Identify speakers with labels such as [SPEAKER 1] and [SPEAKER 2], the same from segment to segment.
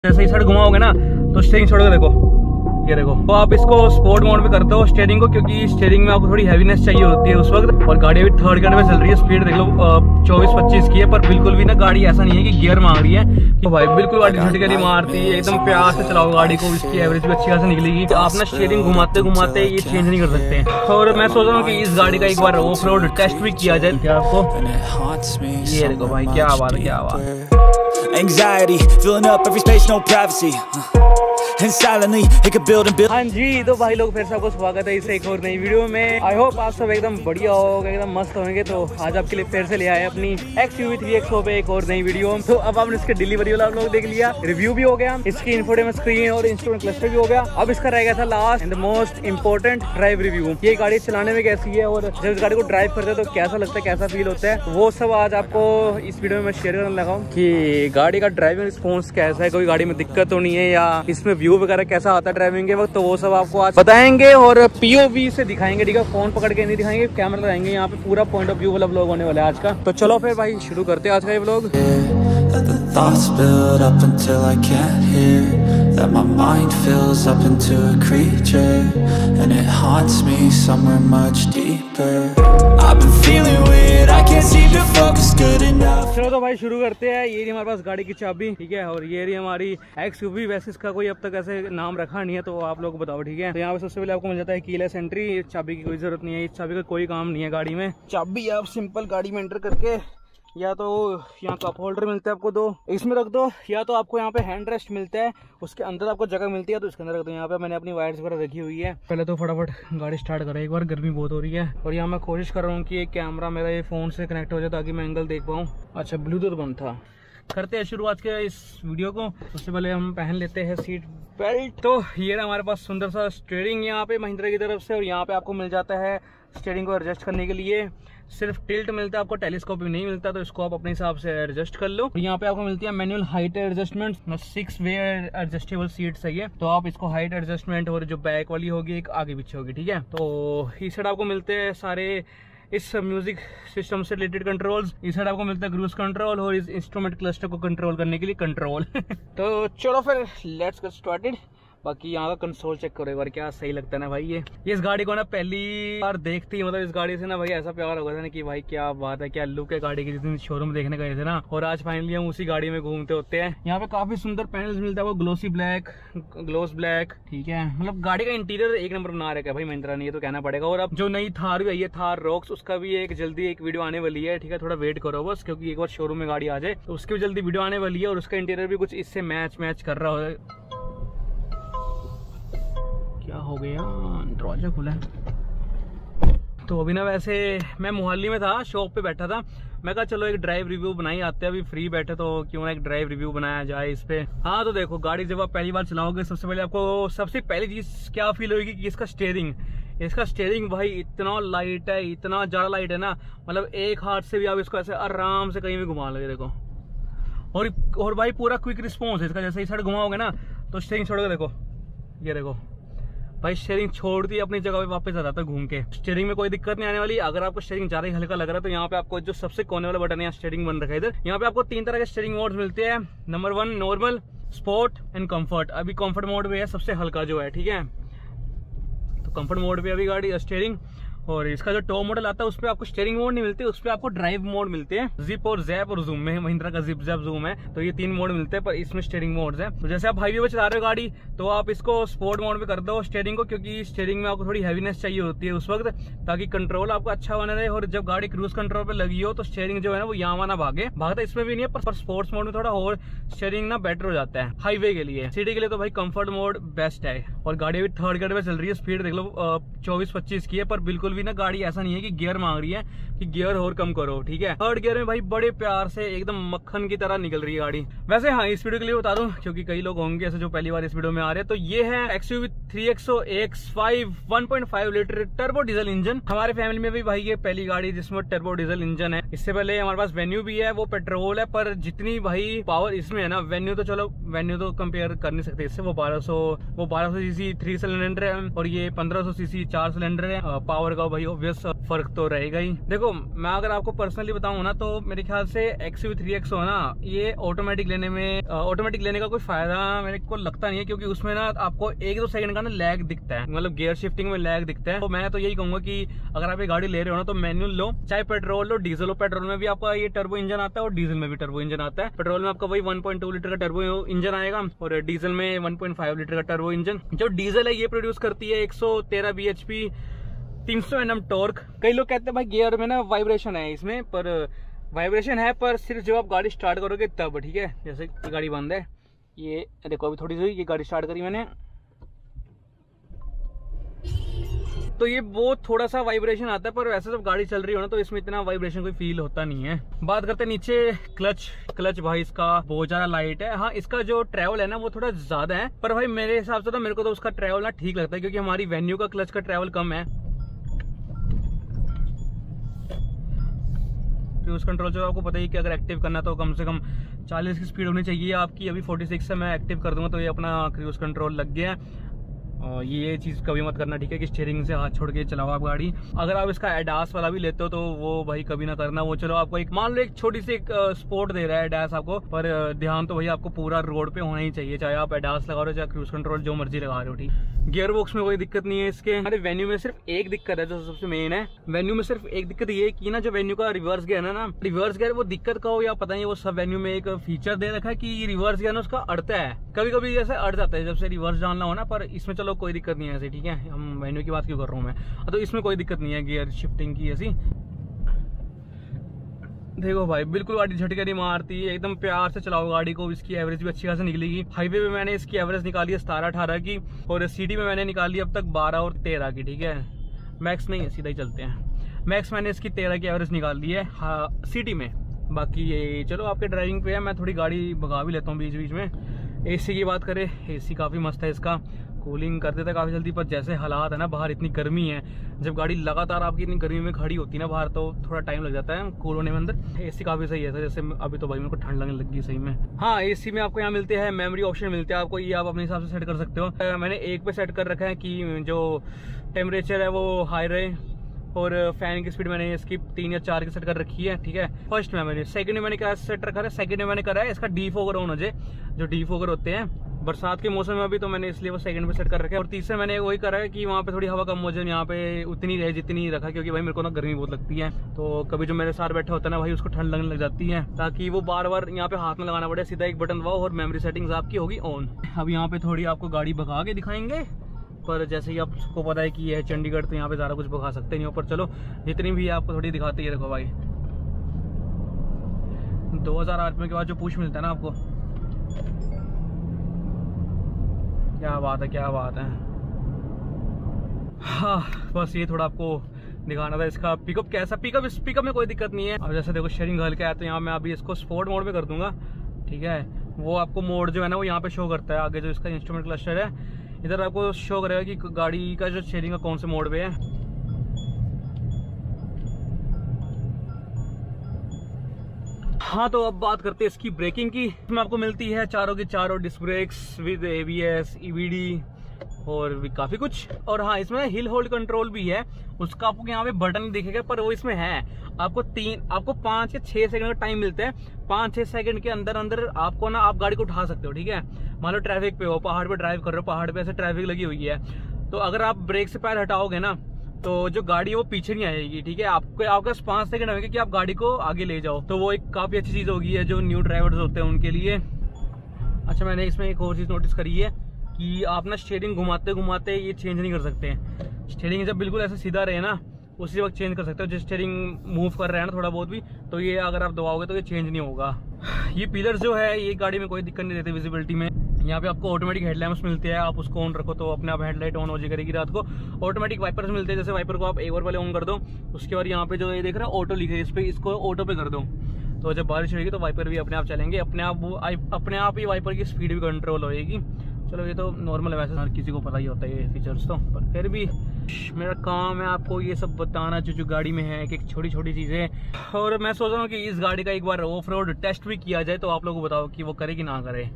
[SPEAKER 1] जैसे ही साइड घुमाओगे ना तो स्टीयरिंग छोड़ के देखो, ये देखो। तो आप इसको स्पोर्ट मोड में करते हो स्टीयरिंग को, क्योंकि स्टीयरिंग में आपको थोड़ी हैवीनेस चाहिए होती है उस वक्त। और गाड़ी अभी थर्ड गियर में चल रही है, स्पीड देख लो 24-25 की है, पर बिल्कुल भी ना गाड़ी ऐसा नहीं है कि गियर मांग रही है। तो भाई बिल्कुल गाड़ी झटके नहीं मारती है, एकदम प्यार से चलाओ गाड़ी को, इसकी एवरेज भी अच्छी खासी निकलेगी। आप ना स्टीयरिंग घुमाते घुमाते ये चेंज नहीं कर सकते। और मैं सोच रहा हूँ कि इस गाड़ी का एक बार ऑफ रोड टेस्ट भी किया जाए क्या आपको। ये देखो भाई, क्या बात है, क्या बात है।
[SPEAKER 2] Anxiety, filling up every space, no privacy. And silently, it could build and build.
[SPEAKER 1] हाँ जी, तो भाई लोग फिर से आपको स्वागत है इस एक और नई वीडियो में। आई होप आप सब एकदम बढ़िया होगा, एकदम मस्त होंगे। तो आज आपके लिए फिर से ले आए अपनी XUV 3XO पे एक और नई वीडियो। तो अब आपने इसके डिलीवरी वाला आप लोग देख लिया, रिव्यू भी हो गया, इसकी इंफोटेनमेंट स्क्रीन और इंस्ट्रूमेंट क्लस्टर भी हो गया। अब इसका रह गया था last and the most important drive review. ये गाड़ी चलाने में कैसी है और जब इस गाड़ी को ड्राइव करते हैं तो कैसा लगता है, कैसा फील होता है, वो सब आज आपको इस वीडियो में मैं शेयर करने लगा हूँ कि गाड़ी का ड्राइविंग रिस्पॉन्स कैसा है, कोई गाड़ी में दिक्कत तो नहीं है, या इसमें व्यू वगैरह कैसा आता है ड्राइविंग के वक्त। तो वो सब आपको आज बताएंगे और POV से दिखाएंगे, ठीक है। फोन पकड़ के नहीं दिखाएंगे, कैमरा लगाएंगे यहाँ पे, पूरा पॉइंट ऑफ व्यू वाला व्लॉग होने वाला है आज का। तो चलो फिर भाई शुरू करते हैं आज का ये व्लॉग। चलो तो भाई शुरू करते हैं। ये रही हमारे पास गाड़ी की चाबी, ठीक है, और ये रही हमारी XUV। वैसे इसका कोई अब तक ऐसे नाम रखा नहीं है, तो आप लोग बताओ, ठीक है। तो यहाँ पे सबसे पहले आपको मिल जाता है कीलेस एंट्री। चाबी की कोई जरूरत नहीं है, इस चाबी का कोई काम नहीं है गाड़ी में। चाबी आप सिंपल गाड़ी में एंटर करके या तो यहाँ कप होल्डर मिलता है आपको दो, इसमें रख दो, या तो आपको यहाँ पे हैंड रेस्ट मिलता है, उसके अंदर आपको जगह मिलती है तो इसके अंदर रख दो। यहाँ पे मैंने अपनी वायर्स वगैरह रखी हुई है। पहले तो फटाफट गाड़ी स्टार्ट करें एक बार, गर्मी बहुत हो रही है। और यहाँ मैं कोशिश कर रहा हूँ कि एक कैमरा मेरा ये फोन से कनेक्ट हो जाए ताकि मैं एंगल देख पाऊँ। अच्छा, ब्लूटूथ बंद था। करते हैं शुरू आज के इस वीडियो को। सबसे पहले हम पहन लेते हैं सीट बेल्ट। तो ये ना हमारे पास सुंदर सा स्टीयरिंग यहाँ पे महिंद्रा की तरफ से, और यहाँ पे आपको मिल जाता है स्टीयरिंग को एडजस्ट करने के लिए सिर्फ टिल्ट मिलता है, आपको टेलीस्कोप भी नहीं मिलता, तो इसको आप अपने हिसाब से एडजस्ट कर लो। यहाँ पे आपको मिलती है manual height adjustment, 6 way adjustable seats है ये, तो आप इसको हाइट एडजस्टमेंट, और जो बैक वाली होगी एक आगे पीछे होगी, ठीक है। तो इस साइड आपको मिलते हैं सारे इस म्यूजिक सिस्टम से रिलेटेड कंट्रोल्स, इस साइड आपको मिलता है क्रूज कंट्रोल और इस इंस्ट्रूमेंट क्लस्टर को कंट्रोल करने के लिए कंट्रोल। तो चलो फिर लेट्स गेट स्टार्टेड। बाकी यहाँ का कंसोल चेक करो एक बार, क्या सही लगता है ना भाई। ये इस गाड़ी को ना पहली बार देखते ही मतलब इस गाड़ी से ना भाई ऐसा प्यार हो गया था ना कि भाई क्या बात है, क्या लुक है गाड़ी की। जिस दिन शोरूम देखने गए थे ना, और आज फाइनली हम उसी गाड़ी में घूमते होते हैं। यहाँ पे काफी सुंदर पैनल्स मिलता है, वो ग्लोसी ब्लैक, ग्लोस ब्लैक, ठीक है। मतलब गाड़ी का इंटीरियर एक नंबर बना रखा है भाई महिंद्रा ने, ये तो कहना पड़ेगा। और अब जो नई थार भी आई है, थार रॉक्स, उसका भी एक जल्दी एक वीडियो आने वाली है, ठीक है। थोड़ा वेट करो बस, क्योंकि एक बार शोरूम में गाड़ी आ जाए तो उसकी भी जल्दी वीडियो आने वाली है, और उसका इंटीरियर भी कुछ इससे मैच कर रहा है। क्या हो गया, दरवाजा खुला है। तो अभी ना वैसे मैं मोहाली में था, शॉप पे बैठा था, मैं कहा चलो एक ड्राइव रिव्यू बनाई आते हैं, अभी फ्री बैठे तो क्यों ना एक ड्राइव रिव्यू बनाया जाए इस पे। हाँ तो देखो, गाड़ी जब आप पहली बार चलाओगे सबसे पहले आपको सबसे पहली चीज क्या फील होगी कि इसका स्टीयरिंग भाई इतना लाइट है, इतना ज्यादा लाइट है ना, मतलब एक हाथ से भी आप इसको ऐसे आराम से कहीं भी घुमा लोगे, देखो। और भाई पूरा क्विक रिस्पॉन्स है इसका। जैसे इस साइड घुमाओगे ना तो स्टीयरिंग छोड़ के देखो, ये देखो भाई, स्टीयरिंग छोड़ दी अपनी जगह पे वापस आ जाता है घूम के। स्टीयरिंग में कोई दिक्कत नहीं आने वाली। अगर आपको स्टीयरिंग ज्यादा ही हल्का लग रहा है तो यहाँ पे आपको जो सबसे कोने वाला बटन है, स्टीयरिंग बन रखा है इधर, यहाँ पे आपको 3 तरह के स्टीयरिंग मोड्स मिलते हैं। Number 1 normal, sport and comfort. अभी कंफर्ट मोड पे है सबसे हल्का जो है, ठीक है। तो कंफर्ट मोड पे अभी गाड़ी स्टीयरिंग। और इसका जो टॉप मॉडल आता है उसपे आपको स्टीयरिंग मोड नहीं मिलती, उसपे आपको ड्राइव मोड मिलते हैं। जिप और जैप और जूम में महिंद्रा का जिप जैप जूम है, तो ये 3 मोड मिलते हैं, पर इसमें स्टीयरिंग मोड्स है। तो जैसे आप हाईवे पे चला रहे हो गाड़ी तो आप इसको स्पोर्ट मोड पे कर दो स्टीयरिंग को, क्योंकि स्टीयरिंग में आपको थोड़ी हैवीनेस चाहिए होती है उस वक्त, ताकि कंट्रोल आपका अच्छा बना रहे। और जब गाड़ी क्रूज कंट्रोल पे लगी हो तो स्टीयरिंग जो है ना वो यहाँ ना भागता इसमें भी नहीं है, पर स्पोर्ट्स मोड में थोड़ा और स्टीयरिंग ना बेटर हो जाता है हाईवे के लिए। सिटी के लिए तो भाई कंफर्ट मोड बेस्ट है। और गाड़ी अभी थर्ड गियर में चल रही है, स्पीड देख लो 24-25 की है, पर बिल्कुल भी ना गाड़ी ऐसा नहीं है कि गियर मांग रही है कि गियर और कम करो, ठीक है। थर्ड गियर में भाई बड़े प्यार से एकदम मक्खन की तरह निकल रही है गाड़ी। वैसे हाँ, इस वीडियो के लिए बता दूं, क्योंकि कई लोग होंगे ऐसे जो पहली बार इस वीडियो में आ रहे हैं, तो ये है XUV 3XO AX5 1.5 litre turbo diesel engine. हमारे फैमिली में भी भाई ये पहली गाड़ी जिसमें टर्बो डीजल इंजन है। इससे पहले हमारे पास वेन्यू भी है, वो पेट्रोल है, पर जितनी भाई पावर इसमें है ना, वेन्यू तो चलो वेन्यू तो कंपेयर कर नहीं सकते इससे, वो 1200 सीसी 3 सिलेंडर है, और ये 1500 सीसी 4 सिलेंडर है। पावर लगाओ भाई ऑब्वियस फर्क तो रहेगा ही। देखो मैं अगर आपको पर्सनली बताऊं ना, तो मेरे ख्याल से XUV3X हो ना, ये ऑटोमेटिक लेने का कोई फायदा मेरे को लगता नहीं है, क्योंकि उसमें ना आपको 1-2 सेकंड का ना लैग दिखता है, मतलब गियर शिफ्टिंग में लैग दिखता है। तो मैं तो यही कहूंगा कि अगर आप ये गाड़ी ले रहे हो ना, तो मैनुअल लो, चाहे पेट्रोल लो डीजल लो। पेट्रोल में भी आपका ये टर्बो इंजन आता है और डीजल में भी टर्बो इंजन आता है। पेट्रोल में आपका वही 1.2 लीटर का टर्बो इंजन आएगा और डीजल में 1.5 लीटर का टर्बो इंजन। जो डीजल है ये प्रोड्यूस करती है 113 bhp, 300 Nm टॉर्क। कई लोग कहते हैं भाई गियर में ना वाइब्रेशन है, इसमें पर वाइब्रेशन है पर सिर्फ जब आप गाड़ी स्टार्ट करोगे तब, ठीक है। जैसे ये गाड़ी बंद है, ये देखो अभी थोड़ी सी ये गाड़ी स्टार्ट करी मैंने, तो ये वो थोड़ा सा वाइब्रेशन आता है, पर वैसे जब गाड़ी चल रही हो ना तो इसमें इतना वाइब्रेशन कोई फील होता नहीं है। बात करते हैं नीचे क्लच भाई इसका बहुत ज्यादा लाइट है। हाँ इसका जो ट्रैवल है ना वो थोड़ा ज्यादा है, पर भाई मेरे हिसाब से तो मेरे को तो उसका ट्रैवल ना ठीक लगता है, क्योंकि हमारी वेन्यू का क्लच का ट्रैवल कम है। क्रूज कंट्रोल जो आपको पता ही कि अगर एक्टिव करना तो कम से कम 40 की स्पीड होनी चाहिए आपकी। अभी 46 से मैं एक्टिव कर दूंगा तो ये अपना क्रूज कंट्रोल लग गया। ये चीज़ कभी मत करना, ठीक है, कि स्टीयरिंग से हाथ छोड़ के चलाओ आप गाड़ी। अगर आप इसका एडास वाला भी लेते हो तो वो भाई कभी ना करना। वो चलो आपको एक मान लो एक छोटी सी एक स्पोर्ट दे रहा है एडास आपको, पर ध्यान तो भाई आपको पूरा रोड पे होना ही चाहिए, चाहे आप एडास लगा रहे हो चाहे क्रूज कंट्रोल जो मर्जी लगा रहे हो, ठीक। गियर बॉक्स में कोई दिक्कत नहीं है इसके। हमारे वेन्यू में सिर्फ एक दिक्कत है जो सबसे मेन है, वेन्यू में सिर्फ एक दिक्कत ये कि ना जो वेन्यू का रिवर्स गियर है ना, रिवर्स गियर वो दिक्कत का हो या पता नहीं, वो सब वेन्यू में एक फीचर दे रखा है कि रिवर्स गियर ना उसका अड़ता है, कभी कभी जैसे अड़ जाता है जब से रिवर्स डालना हो ना। पर इसमें चलो कोई दिक्कत नहीं है ऐसे, ठीक है। हम वेन्यू की बात क्यों कर रहा हूँ मैं, तो इसमें कोई दिक्कत नहीं है गियर शिफ्टिंग की ऐसी। देखो भाई बिल्कुल गाड़ी झटके नहीं मारती, एकदम प्यार से चलाओ गाड़ी को। इसकी एवरेज भी अच्छी खासी निकलेगी। हाईवे पे मैंने इसकी एवरेज निकाली है 17-18 की, और सिटी में मैंने निकाली अब तक 12 और 13 की, ठीक है। मैक्स नहीं है, सीधा ही चलते हैं। मैक्स मैंने इसकी 13 की एवरेज निकाल ली है सिटी में। बाकी ये चलो आपके ड्राइविंग पे है, मैं थोड़ी गाड़ी भगा भी लेता हूँ बीच बीच में। एसी की बात करें, एसी काफ़ी मस्त है इसका, कूलिंग कर देता है काफ़ी जल्दी। पर जैसे हालात है ना बाहर, इतनी गर्मी है, जब गाड़ी लगातार आपकी इतनी गर्मी में खड़ी होती है ना बाहर, तो थोड़ा टाइम लग जाता है कूल होने में अंदर। एसी काफ़ी सही है, जैसे अभी तो भाई मेरे को ठंड लगने लगी सही में। हाँ एसी में आपको यहाँ मिलते हैं मेमोरी ऑप्शन मिलते हैं आपको, ये आप अपने हिसाब से सेट कर सकते हो। मैंने 1 पे सेट कर रखा है कि जो टेम्परेचर है वो हाई रहे, और फैन की स्पीड मैंने इसकी 3 या 4 की सेट कर रखी है, ठीक है। फर्स्ट में मैंने, सेकंड में मैंने क्या सेट रखा है, सेकंड में मैंने करा है इसका डीफोगर ऑन हो जाए, जो डीफोगर होते हैं बरसात के मौसम में अभी, तो मैंने इसलिए वो सेकंड पे सेट कर रखा है। और तीसरे मैंने वही करा है कि वहाँ पे थोड़ी हवा कम हो जाए, यहाँ पे उतनी रहे जितनी रखा, क्योंकि भाई मेरे को ना गर्मी बहुत लगती है, तो कभी जो मेरे साथ बैठा होता है ना भाई उसको ठंड लगने लग जाती है, ताकि वो बार बार यहाँ पे हाथ में लगाना पड़े। सीधा एक बटन दबाओ और मेमोरी सेटिंग्स आपकी होगी ऑन। अब यहाँ पे थोड़ी आपको गाड़ी भगा के दिखाएंगे, पर जैसे ही आपको पता है कि ये है चंडीगढ़, तो यहाँ पे ज़्यादा कुछ भगा सकते नहीं हो। पर चलो जितनी भी आपको थोड़ी दिखाते हैं। देखो भाई 2000 RPM के बाद जो पुश मिलता है ना आपको, क्या बात है, क्या बात है। हाँ बस ये थोड़ा आपको दिखाना था। इसका पिकअप कैसा, पिकअप में कोई दिक्कत नहीं है। अब जैसे देखो शेयरिंग हल्का है, तो यहाँ मैं अभी इसको स्पोर्ट मोड में कर दूंगा, ठीक है। वो आपको मोड जो है ना वो यहाँ पे शो करता है, आगे जो इसका इंस्ट्रूमेंट क्लस्टर है इधर आपको शो करेगा कि गाड़ी का जो शेयरिंग का कौन से मोड पे है। हाँ तो अब बात करते हैं इसकी ब्रेकिंग की। इसमें आपको मिलती है चारों की चारों disc brakes with ABS, EBD और भी काफी कुछ। और हाँ इसमें हिल होल्ड कंट्रोल भी है, उसका आपको यहाँ पे बटन दिखेगा, पर वो इसमें है। आपको 5 या 6 सेकंड का टाइम मिलता है, 5-6 सेकंड के अंदर अंदर आपको ना आप गाड़ी को उठा सकते हो, ठीक है। मान लो ट्रैफिक पे हो, पहाड़ पे ड्राइव कर रहे हो, पहाड़ पे ऐसे ट्रैफिक लगी हुई है, तो अगर आप ब्रेक से पैर हटाओगे ना तो जो गाड़ी है वो पीछे नहीं आएगी, ठीक है। आपके पास 5 सेकंड होंगे कि आप गाड़ी को आगे ले जाओ, तो वो एक काफी अच्छी चीज होगी है जो न्यू ड्राइवर्स होते हैं उनके लिए। अच्छा मैंने इसमें एक और चीज नोटिस करी है कि आप ना स्टीयरिंग घुमाते घुमाते ये चेंज नहीं कर सकते। स्टीयरिंग जब बिल्कुल ऐसे सीधा रहे ना उसी वक्त चेंज कर सकते हो। जो स्टीयरिंग मूव कर रहा है ना थोड़ा बहुत भी, तो ये अगर आप दबाओगे तो ये चेंज नहीं होगा। ये पिलर जो है ये गाड़ी में कोई दिक्कत नहीं देते विजिबिलिटी में। यहाँ पे आपको ऑटोमेटिक हेडलैम्प्स मिलते हैं, आप उसको ऑन रखो तो अपने आप हेडलाइट ऑन हो जाए करेगी रात को। ऑटोमेटिक वाइपर्स मिलते हैं, जैसे वाइपर को आप एक बार पहले ऑन कर दो, उसके बाद यहाँ पे जो ये देख रहा है ऑटो लिखे है, इस पे इसको ऑटो पे कर दो, तो जब बारिश होगी तो वाइपर भी अपने आप चलेंगे, अपने आप ही वाइपर की स्पीड भी कंट्रोल होएगी। चलो ये तो नॉर्मल है, वैसे हर किसी को पता ही होता है ये फीचर्स तो, पर फिर भी मेरा काम है आपको ये सब बताना जो गाड़ी में है, एक छोटी छोटी चीज़ें। और मैं सोच रहा हूँ कि इस गाड़ी का एक बार ऑफ रोड टेस्ट भी किया जाए, तो आप लोगों को बताओ कि वो करे कि ना करे।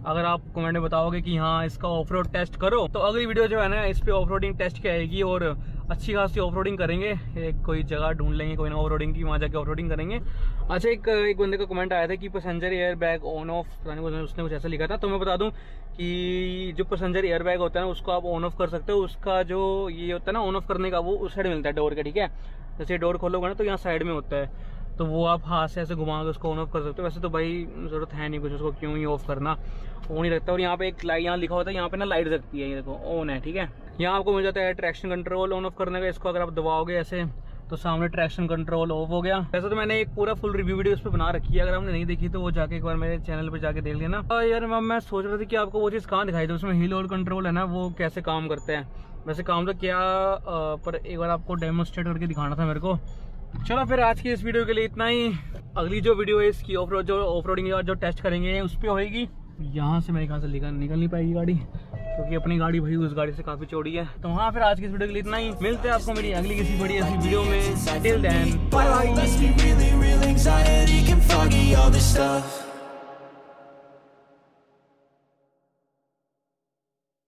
[SPEAKER 1] अगर आप कमेंट में बताओगे कि हाँ इसका ऑफ रोड टेस्ट करो, तो अगली वीडियो जो है ना इस पे ऑफ रोडिंग टेस्ट की आएगी और अच्छी खासी ऑफ रोडिंग करेंगे। एक कोई जगह ढूंढ लेंगे कोई ना ऑफ रोडिंग की, वहाँ जाके ऑफ रोडिंग करेंगे। अच्छा, एक बंदे का कमेंट आया था कि passenger air bag on off, उसने कुछ ऐसा लिखा था। तो मैं बता दूं कि जो पैसेंजर एयर बैग होता है ना उसको आप ऑन ऑफ कर सकते हो। उसका जो ये होता है ना ऑन ऑफ करने का, वो उस साइड मिलता है डोर के, ठीक है। जैसे डोर खोलोगे ना तो यहाँ साइड में होता है, तो वो आप हाथ से ऐसे घुमा के उसको ऑन ऑफ कर सकते हो। वैसे तो भाई जरूरत है नहीं कुछ उसको क्यों ही ऑफ करना, ऑन ही रखता है। और यहाँ पे एक लाइट यहाँ लिखा होता है, यहाँ पे ना लाइट जगती है, ये देखो ऑन है, ठीक है। यहाँ आपको मिल जाता है ट्रैक्शन कंट्रोल ऑन ऑफ करने का। इसको अगर आप दबाओगे ऐसे तो सामने ट्रैक्शन कंट्रोल ऑफ हो गया। वैसे तो मैंने एक पूरा फुल रिव्यू वीडियो इस पर बना रखी है, अगर आपने नहीं देखी तो वो जाके एक बार मेरे चैनल पे जाके देख लेना। यार मैं सोच रहा था कि आपको वो चीज़ कहाँ दिखाई थी, उसमें हिल होल्ड कंट्रोल है ना, वो कैसे काम करते हैं। वैसे काम तो क्या पर एक बार आपको डेमोस्ट्रेट करके दिखाना था मेरे को। चलो फिर आज की इस वीडियो के लिए इतना ही। अगली जो वीडियो है इसकी ऑफ रोडिंग जो टेस्ट करेंगे उस पर होएगी। यहाँ से मेरे ख्याल से निकल नहीं पाएगी गाड़ी, क्योंकि अपनी गाड़ी भाई उस गाड़ी से काफी चौड़ी है। तो हाँ, फिर आज की इस वीडियो के लिए इतना ही। मिलते हैं आपको मेरी अगली किसी बड़ी ऐसी वीडियो में। Till then bye bye.